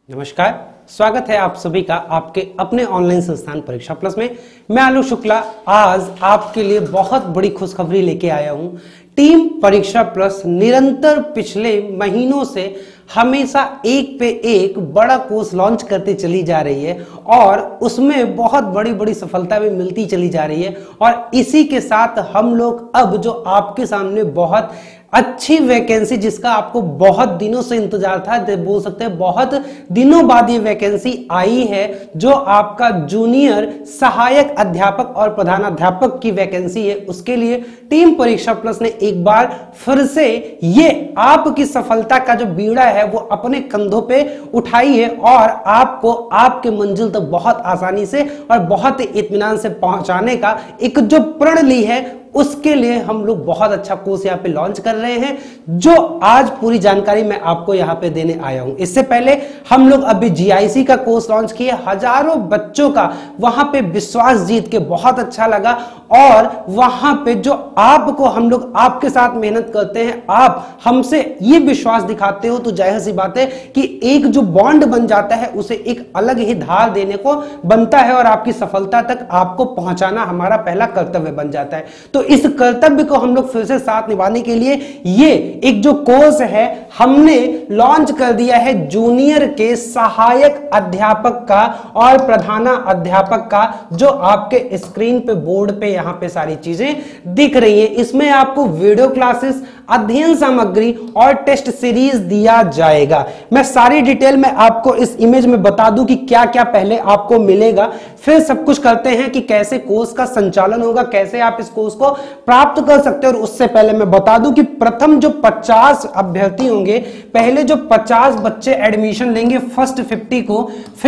नमस्कार, स्वागत है आप सभी का आपके अपने ऑनलाइन संस्थान परीक्षा प्लस में। मैं आलोक शुक्ला आज आपके लिए बहुत बड़ी खुशखबरी लेके आया हूं। टीम परीक्षा प्लस निरंतर पिछले महीनों से हमेशा एक पे एक बड़ा कोर्स लॉन्च करते चली जा रही है और उसमें बहुत बड़ी बड़ी सफलता भी मिलती चली जा रही है। और इसी के साथ हम लोग अब जो आपके सामने बहुत अच्छी वैकेंसी, जिसका आपको बहुत दिनों से इंतजार था, बोल सकते हैं बहुत दिनों बाद ये वैकेंसी आई है, जो आपका जूनियर सहायक अध्यापक और प्रधानाध्यापक की वैकेंसी है। उसके लिए टीम परीक्षा प्लस ने एक बार फिर से ये आपकी सफलता का जो बीड़ा है वो अपने कंधों पे उठाई है और आपको आपके मंजिल तक बहुत आसानी से और बहुत इत्मीनान से पहुंचाने का एक जो प्रण ली है, उसके लिए हम लोग बहुत अच्छा कोर्स यहाँ पे लॉन्च कर रहे हैं, जो आज पूरी जानकारी मैं आपको यहाँ पे देने आया हूं। इससे पहले हम लोग अभी जीआईसी का कोर्स लॉन्च किए, हजारों बच्चों का वहां पे विश्वास जीत के बहुत अच्छा लगा। और वहां पे जो आपको हम लोग आपके साथ मेहनत करते हैं, आप हमसे ये विश्वास दिखाते हो, तो जाहिर सी बात है कि एक जो बॉन्ड बन जाता है उसे एक अलग ही धार देने को बनता है और आपकी सफलता तक आपको पहुंचाना हमारा पहला कर्तव्य बन जाता है। तो इस कर्तव्य को हम लोग फिर से साथ निभाने के लिए ये एक जो कोर्स है हमने लॉन्च कर दिया है, जूनियर के सहायक अध्यापक का और प्रधाना अध्यापक का, जो आपके स्क्रीन पे बोर्ड पे यहां पे सारी चीजें दिख रही है। इसमें आपको वीडियो क्लासेस, अध्ययन सामग्री और टेस्ट सीरीज दिया जाएगा। मैं सारी डिटेल में आपको इस इमेज में बता दूं कि क्या क्या पहले आपको मिलेगा, फिर सब कुछ करते हैं कि कैसे कोर्स का संचालन होगा, कैसे आप इस कोर्स को प्राप्त कर सकते हैं। और उससे पहले मैं बता दूं कि प्रथम जो 50 अभ्यर्थी होंगे, पहले जो 50 बच्चे एडमिशन लेंगे, फर्स्ट 50 को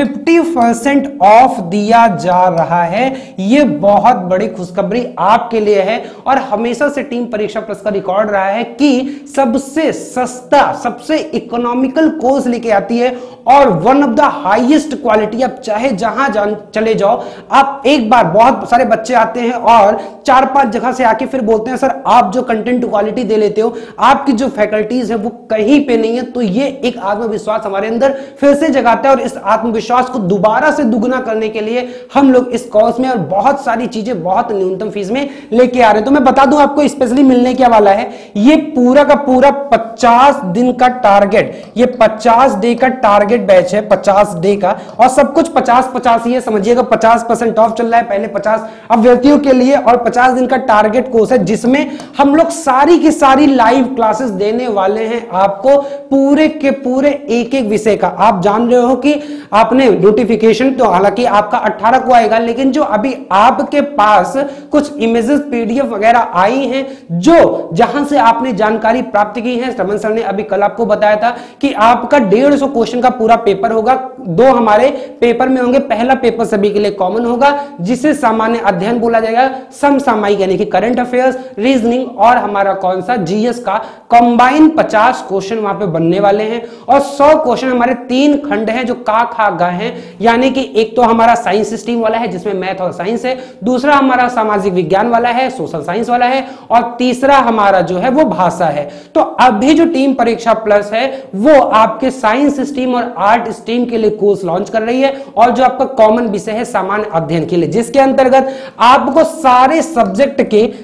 50% ऑफ दिया जा रहा है। यह बहुत बड़ी खुशखबरी आपके लिए है और हमेशा से टीम परीक्षा प्लस का रिकॉर्ड रहा है कि सबसे सस्ता, सबसे इकोनॉमिकल कोर्स लेके आती है और one of the highest quality. आप चाहे जहां चले जाओ, आप एक बार, बहुत सारे बच्चे आते हैं और 4-5 जगह से आके फिर बोलते हैं सर आप जो कंटेंट क्वालिटी दे लेते हो, आपकी जो फैकल्टीज है वो कहीं पे नहीं है। तो ये एक आत्मविश्वास हमारे अंदर फिर से जगाता है और इस आत्मविश्वास को दोबारा से दुगना करने के लिए हम लोग इस कोर्स में और बहुत सारी चीजें बहुत न्यूनतम फीस में लेके आ रहे हैं। तो मैं बता दूं आपको स्पेशली मिलने क्या वाला है। ये पूरा का पूरा 50 दिन का टारगेट, ये 50 डे का टारगेट बैच है, 50 डे का, और सब कुछ 50-50 ही है, समझिएगा। 50% ऑफ चल रहा है पहले 50 अभ्यर्थियों के लिए और 50 दिन का टारगेट कोर्स है, जिसमें हम लोग सारी की सारी लाइव क्लासेस देने वाले हैं आपको, पूरे के पूरे एक एक विषय का। आप जान रहे हो कि आपने नोटिफिकेशन तो हालांकि आपका 18 को आएगा, लेकिन जो अभी आपके पास कुछ इमेजेस पीडीएफ वगैरह आई हैं, जो जहां से आपने जानकारी प्राप्त की है, रमन सर ने अभी कल आपको बताया था कि आपका 150 क्वेश्चन का पूरा पेपर होगा। 2 हमारे पेपर में होंगे। पहला पेपर सभी के लिए कॉमन होगा, जिसे सामान्य अध्ययन बोला जाएगा, समसामयिक यानी कि करंट अफेयर्स, रीजनिंग और हमारा कौन सा जीएस का कंबाइन 50 क्वेश्चन वहां पे बनने वाले हैं। और 100 क्वेश्चन हमारे 3 खंड हैं जो का खा गा हैं, यानी कि एक तो हमारा साइंस स्ट्रीम वाला है जिसमें मैथ और साइंस है, दूसरा हमारा सामाजिक विज्ञान वाला है, सोशल साइंस वाला है, और तीसरा हमारा जो है वो भाषा है। तो अभी जो टीम परीक्षा प्लस है वो आपके साइंस स्ट्रीम और आर्ट स्ट्रीम के लिए कोर्स लॉन्च कर रही है, और जो आपका कॉमन विषय है सामान्य अध्ययन के लिए, जिसके अंतर्गत आपको सारे सब्जेक्ट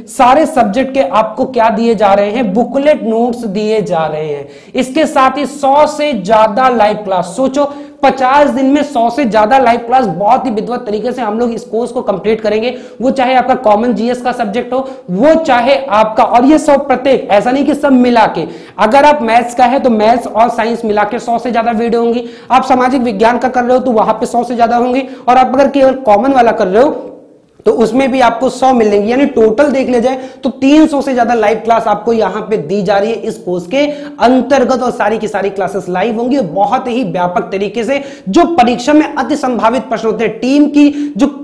के आपको क्या दिए जा रहे हैं, बुकलेट नोट्स दिए जा रहे हैं। इसके साथ ही 100 से ज्यादा लाइव क्लास। सोचो 50 दिन में 100 से ज्यादा लाइव क्लास बहुत ही विधिवत तरीके से हम लोग इस कोर्स को कंप्लीट करेंगे। वो चाहे आपका कॉमन जीएस का सब्जेक्ट हो, वो चाहे आपका, और ये सब प्रत्येक, ऐसा नहीं कि सब मिला के, अगर आप मैथ्स का है तो मैथ्स और साइंस मिला के 100 से ज्यादा वीडियो होंगी। आप सामाजिक विज्ञान का कर रहे हो तो वहां पे 100 से ज्यादा होंगी, और आप अगर केवल कॉमन वाला कर रहे हो तो उसमें भी आपको 100 मिलेंगे। यानी टोटल देख ले जाए तो 300 से ज्यादा लाइव क्लास आपको यहां पे दी जा रही है इस कोर्स के अंतर्गत, और सारी की सारी क्लासेस लाइव होंगी बहुत ही व्यापक तरीके से। जो परीक्षा में अति संभावित प्रश्न होते हैं, टीम की जो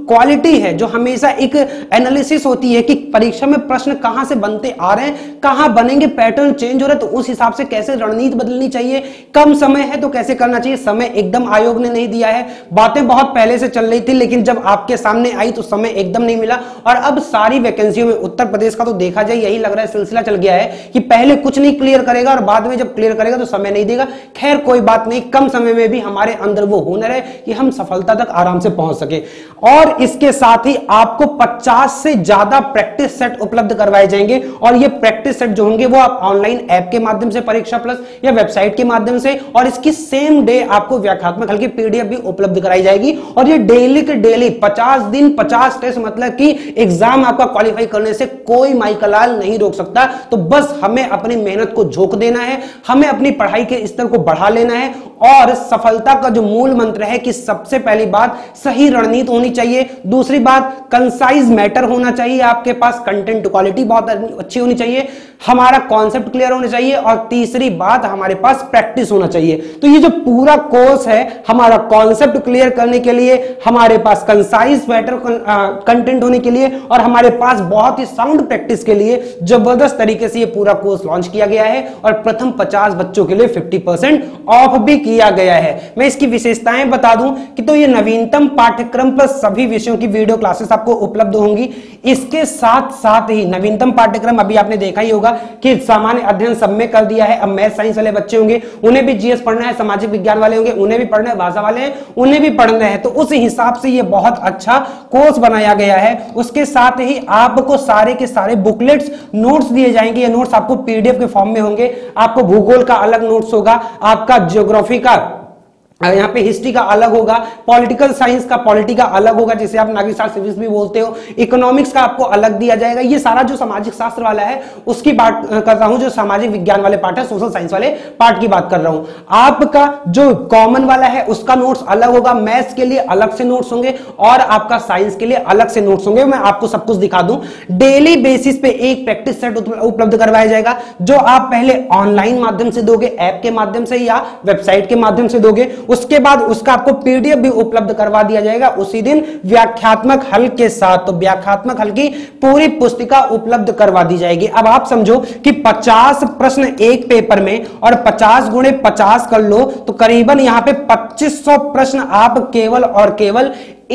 क्वालिटी है, जो हमेशा एक एनालिसिस होती है कि परीक्षा में प्रश्न कहां से बनते आ रहे हैं, कहां बनेंगे, पैटर्न चेंज हो रहा है, तो उस हिसाब से कैसे रणनीति बदलनी चाहिए, कम समय है तो कैसे करना चाहिए। समय एकदम आयोग ने नहीं दिया है, बातें बहुत पहले से चल रही थी, लेकिन जब आपके सामने आई तो समय एकदम नहीं मिला। और अब सारी वैकेंसियों में उत्तर प्रदेश का तो देखा जाए यही लग रहा है सिलसिला चल गया है कि पहले कुछ नहीं क्लियर करेगा और बाद में जब क्लियर करेगा तो समय नहीं देगा। खैर कोई बात नहीं, कम समय में भी हमारे अंदर वो हुनर है कि हम सफलता तक आराम से पहुंच सके। और इसके साथ ही आपको 50 से ज्यादा प्रैक्टिस सेट उपलब्ध करवाए जाएंगे, और ये प्रैक्टिस सेट जो होंगे वो आप ऑनलाइन ऐप के माध्यम से परीक्षा प्लस या वेबसाइट के माध्यम से, और इसकी सेम डे आपको व्याख्यात्मक हल्की पीडीएफ भी उपलब्ध कराई जाएगी। और ये डेली के डेली 50 दिन 50 टेस्ट, मतलब कि एग्जाम आपका क्वालिफाई करने से कोई माइकलाल नहीं रोक सकता। तो बस हमें अपनी मेहनत को झोंक देना है, हमें अपनी पढ़ाई के स्तर को बढ़ा लेना है, और सफलता का जो मूल मंत्र है कि सबसे पहली बात सही रणनीति होनी चाहिए, दूसरी बात कंसाइज मैटर होना चाहिए, आपके पास कंटेंट क्वालिटी बहुत अच्छी होनी चाहिए, हमारा कॉन्सेप्ट क्लियर होना चाहिए, और तीसरी बात हमारे पास प्रैक्टिस होना चाहिए। तो ये जो पूरा कोर्स है हमारा कॉन्सेप्ट क्लियर करने के लिए, हमारे पास कंसाइज मैटर कंटेंट होने के लिए, और हमारे पास बहुत ही साउंड प्रैक्टिस के लिए जबरदस्त तरीके से ये पूरा कोर्स लॉन्च किया गया है, और प्रथम 50 बच्चों के लिए 50% ऑफ भी किया गया है। मैं इसकी विशेषताएं बता दूं कि तो ये नवीनतम पाठ्यक्रम पर सभी विषयों की वीडियो क्लासेस आपको उपलब्ध होंगी। इसके साथ साथ ही नवीनतम पाठ्यक्रम अभी आपने देखा ही होगा कि सामान्य अध्ययन सब में कर दिया है। अब मैथ साइंस वाले बच्चे होंगे उन्हें भी जीएस पढ़ना है, सामाजिक विज्ञान वाले होंगे उन्हें भी पढ़ना है, भाषा वाले हैं उन्हें भी पढ़ना है, तो उस हिसाब से ये बहुत अच्छा कोर्स बनाया गया है। उसके साथ ही आपको सारे के सारे बुकलेट्स नोट्स दिए जाएंगे। ये नोट्स आपको पीडीएफ के फॉर्म में होंगे। आपको भूगोल का अलग नोट्स होगा, आपका ज्योग्राफी का, यहाँ पे हिस्ट्री का अलग होगा, पॉलिटिकल साइंस का पॉलिटी का अलग होगा जिसे आप नागरिक शास्त्र सिविक्स भी बोलते हो, इकोनॉमिक्स का आपको अलग दिया जाएगा। ये सारा जो सामाजिक शास्त्र वाला है उसकी बात कर रहा हूं, जो सामाजिक विज्ञान वाले पार्ट है, सोशल साइंस वाले पार्ट की बात कर रहा हूं। आपका जो कॉमन वाला है उसका नोट्स अलग होगा, मैथ्स के लिए अलग से नोट्स होंगे, और आपका साइंस के लिए अलग से नोट्स होंगे। मैं आपको सब कुछ दिखा दूं। डेली बेसिस पे एक प्रैक्टिस सेट उपलब्ध करवाया जाएगा, जो आप पहले ऑनलाइन माध्यम से दोगे, ऐप के माध्यम से या वेबसाइट के माध्यम से दोगे। उसके बाद उसका आपको पीडीएफ भी उपलब्ध करवा दिया जाएगा उसी दिन व्याख्यात्मक हल के साथ। तो व्याख्यात्मक हल की पूरी पुस्तिका उपलब्ध करवा दी जाएगी। अब आप समझो कि 50 प्रश्न एक पेपर में, और 50 गुणे 50 कर लो तो करीबन यहां पे 2500 प्रश्न आप केवल और केवल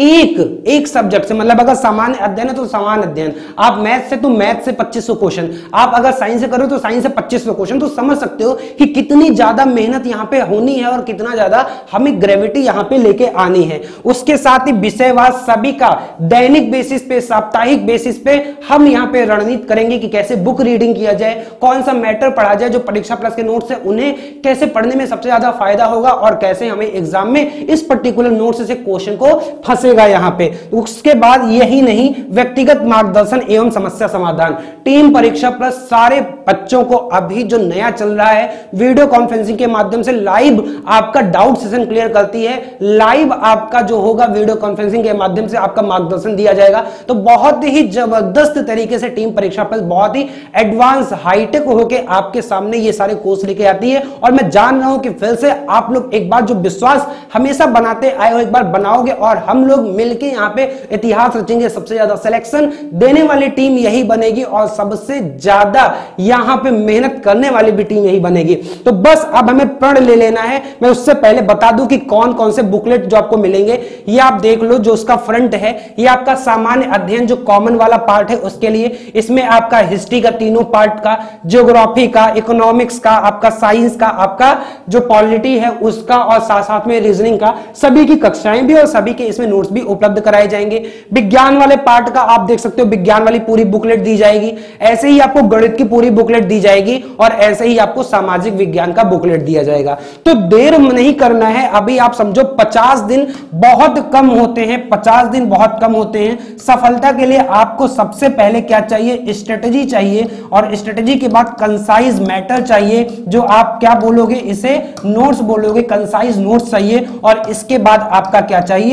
एक सब्जेक्ट से, मतलब अगर सामान्य अध्ययन है तो सामान्य अध्ययन, आप मैथ से तो मैथ से 2500 क्वेश्चन, आप अगर साइंस से करो तो साइंस से 2500 क्वेश्चन। तो समझ सकते हो कि कितनी ज्यादा मेहनत यहां पे होनी है और कितना ज्यादा हमें ग्रेविटी यहां पे लेके आनी है। उसके साथ ही विषयवार सभी का दैनिक बेसिस पे, साप्ताहिक बेसिस पे हम यहां पे रणनीति करेंगे कि कैसे बुक रीडिंग किया जाए, कौन सा मैटर पढ़ा जाए, जो परीक्षा प्लस के नोट्स है उन्हें कैसे पढ़ने में सबसे ज्यादा फायदा होगा, और कैसे हमें एग्जाम में इस पर्टिकुलर नोट्स से क्वेश्चन को फंसेगा यहां पे। उसके बाद यही नहीं, व्यक्तिगत मार्गदर्शन एवं समस्या समाधान। टीम परीक्षा प्लस सारे बच्चों को अभी जो नया चल रहा है, वीडियो कॉन्फ्रेंसिंग के माध्यम से लाइव आपका डाउट सेशन क्लियर करती है, लाइव आपका जो होगा वीडियो कॉन्फ्रेंसिंग के माध्यम से आपका मार्गदर्शन दिया जाएगा। तो बहुत ही जबरदस्त तरीके से टीम परीक्षा प्लस बहुत ही एडवांस हाईटेक होके आपके सामने ये सारे कोर्स लेके आती है। और मैं जान रहा हूं कि फिर से आप लोग एक बार जो विश्वास हमेशा बनाते आए हो, एक बार बनाओगे, और हम लोग मिलके यहाँ पे इतिहास रचेंगे। सबसे ज्यादा सिलेक्शन देने वाली टीम यही बनेगी, और सबसे ज्यादा यहाँ पे मेहनत करने वाली भी टीम यही बनेगी। तो बस अब हमें प्रण ले लेना है। मैं उससे पहले बता दूं कि कौन कौन से बुकलेट जो आपको मिलेंगे, ये आप देख लो। जो उसका फ्रंट है ये आपका सामान्य अध्ययन जो कॉमन वाला पार्ट है उसके लिए, इसमें आपका हिस्ट्री का तीनों पार्ट का, ज्योग्राफी का, इकोनॉमिक्स का, आपका साइंस का, आपका जो पॉलिटी है उसका, और साथ साथ में रीजनिंग का, सभी की कक्षाएं भी और सभी के इसमें नोट्स भी उपलब्ध कराए जाएंगे। विज्ञान वाले पार्ट का आप देख सकते हो, विज्ञान वाली पूरी बुकलेट दी जाएगी। ऐसे ही आपको गणित की पूरी बुकलेट दी जाएगी, और ऐसे ही आपको सामाजिक विज्ञान का बुकलेट दिया जाएगा। तो देर नहीं करना है, अभी आप समझो 50 दिन बहुत कम होते हैं, 50 दिन बहुत कम होते हैं। सफलता के लिए आपको सबसे पहले क्या चाहिए? स्ट्रेटेजी चाहिए, और स्ट्रेटेजी के बाद कंसाइज मैटर चाहिए, जो आप क्या बोलोगे, इसे नोट्स बोलोगे, कंसाइज नोट्स चाहिए। और इसके बाद आपका क्या चाहिए?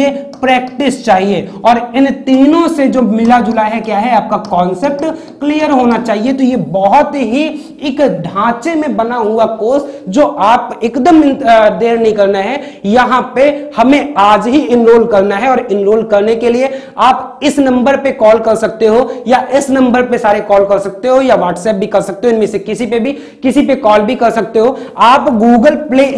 प्रैक्टिस चाहिए और इन तीनों से जो मिला जुला है क्या है, आपका कॉन्सेप्ट क्लियर होना चाहिए। तो ये बहुत ही एक ढांचे में बना हुआ कोर्स जो आप एकदम देर नहीं करना है, यहां पे हमें आज ही इनरोल करना है। और इनरोल करने के लिए आप इस नंबर पे कॉल कर सकते हो या इस नंबर पे सारे कॉल कर सकते हो या व्हाट्सएप भी कर सकते हो, इनमें से किसी पे कॉल भी कर सकते हो। आप गूगल प्ले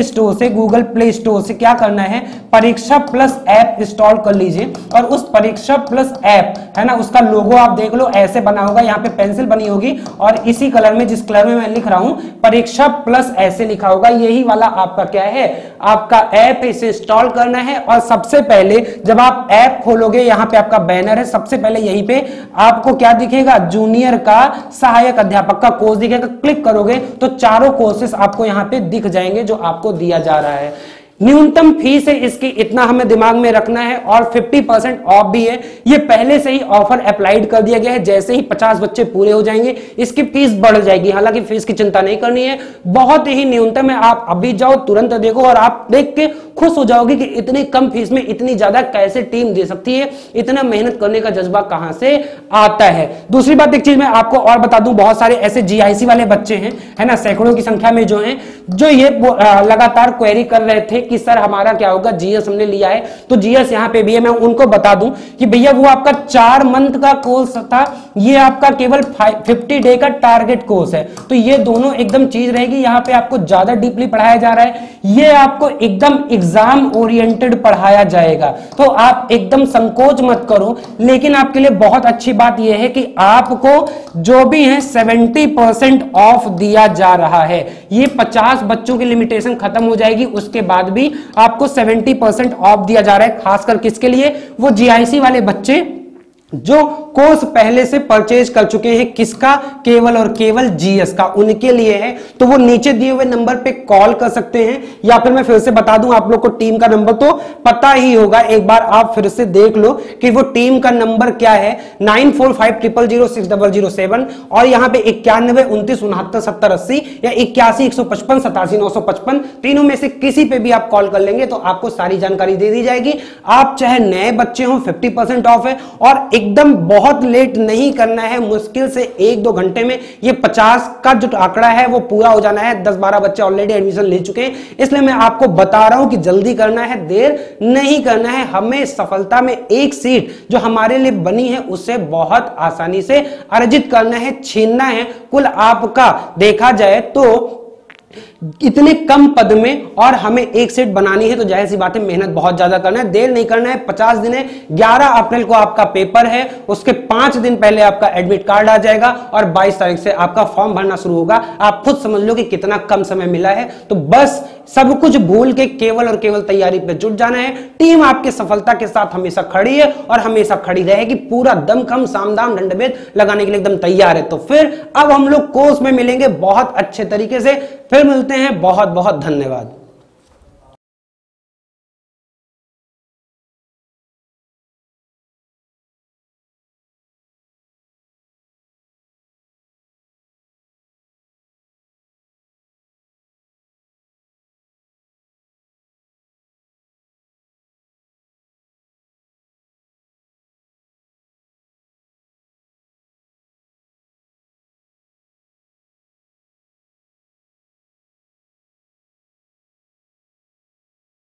स्टोर से क्या करना है, परीक्षा प्लस ऐप इंस्टॉल कर लीजिए और उस परीक्षा प्लस ऐप है ना, उसका लोगो आप देख लो ऐसे बना होगा, यहाँ पे पेंसिल बनी होगी और इसी कलर में, जिस कलर में मैं लिख रहा हूं परीक्षा प्लस ऐसे लिखा होगा, यही वाला आपका क्या है, आपका ऐप, इसे इंस्टॉल करना है। और सबसे पहले जब आप ऐप खोलोगे, यहां पे आपका बैनर है, सबसे पहले यहीं पे आपको क्या दिखेगा, जूनियर का सहायक अध्यापक का कोर्स दिखेगा। क्लिक करोगे तो चारों कोर्सेस आपको यहां पे दिख जाएंगे जो आपको दिया जा रहा है। न्यूनतम फीस है इसकी, इतना हमें दिमाग में रखना है और 50% ऑफ भी है। ये पहले से ही ऑफर अप्लाइड कर दिया गया है, जैसे ही 50 बच्चे पूरे हो जाएंगे इसकी फीस बढ़ जाएगी। हालांकि फीस की चिंता नहीं करनी है, बहुत ही न्यूनतम है। आप अभी जाओ, तुरंत देखो और आप देख के खुश हो जाओगे कि इतनी कम फीस में इतनी ज्यादा कैसे टीम दे सकती है, इतना मेहनत करने का जज्बा कहां से आता है। दूसरी बात, एक चीज मैं आपको और बता दूं, बहुत सारे ऐसे जीआईसी वाले बच्चे हैं, है ना, सैकड़ों की संख्या में जो हैं, जो ये लगातार क्वेरी कर रहे थे कि सर हमारा क्या होगा, जीएस हमने लिया है तो जीएस यहां पे भी है। मैं उनको बता दूं कि भैया वो आपका 4 मंथ का कोर्स था, ये आपका केवल 50 डे का टारगेट कोर्स है। तो ये दोनों एकदम चीज रहेगी, यहां पे आपको ज्यादा डीपली पढ़ाया जा रहा है, ये आपको एकदम एग्जाम ओरिएंटेड पढ़ाया जाएगा। तो आप एकदम संकोच मत करो। लेकिन आपके लिए बहुत अच्छी बात यह है कि आपको जो भी है 70% ऑफ दिया जा रहा है। ये 50 बच्चों की लिमिटेशन खत्म हो जाएगी, उसके बाद भी आपको 70% ऑफ दिया जा रहा है। खासकर किसके लिए, वो जीआईसी वाले बच्चे जो कोर्स पहले से परचेज कर चुके हैं, किसका, केवल और केवल जीएस का, उनके लिए है। तो वो नीचे दिए हुए नंबर पे कॉल कर सकते हैं, या फिर मैं फिर से बता दूं, आप लोग को टीम का नंबर तो पता ही होगा, एक बार आप फिर से देख लो कि वो टीम का नंबर क्या है, 9450060007 और यहां पे 91 29 69 70 80 या 81 155 87 955, तीनों में से किसी पे भी आप कॉल कर लेंगे तो आपको सारी जानकारी दे दी जाएगी। आप चाहे नए बच्चे हो, 50% ऑफ है और एकदम बहुत लेट नहीं करना है। मुश्किल से 1-2 घंटे में ये 50 का जो आंकड़ा है वो पूरा हो जाना है। 10-12 बच्चे ऑलरेडी एडमिशन ले चुके हैं, इसलिए मैं आपको बता रहा हूं कि जल्दी करना है, देर नहीं करना है। हमें सफलता में एक सीट जो हमारे लिए बनी है उससे बहुत आसानी से अर्जित करना है, छीनना है। कुल आपका देखा जाए तो इतने कम पद में और हमें एक सीट बनानी है, तो जाहिर सी बात है मेहनत बहुत ज्यादा करना है, देर नहीं करना है। 50 दिन है, 11 अप्रैल को आपका पेपर है, उसके 5 दिन पहले आपका एडमिट कार्ड आ जाएगा और 22 तारीख से आपका फॉर्म भरना शुरू होगा। आप खुद समझ लो कि कितना कम समय मिला है। तो बस सब कुछ भूल के केवल और केवल तैयारी पे जुट जाना है। टीम आपके सफलता के साथ हमेशा खड़ी है और हमेशा खड़ी रहेगी, पूरा दमखम सामदाम दंडभेद लगाने के लिए एकदम तैयार है। तो फिर अब हम लोग कोर्स में मिलेंगे बहुत अच्छे तरीके से, फिर मिलते हैं। बहुत बहुत धन्यवाद।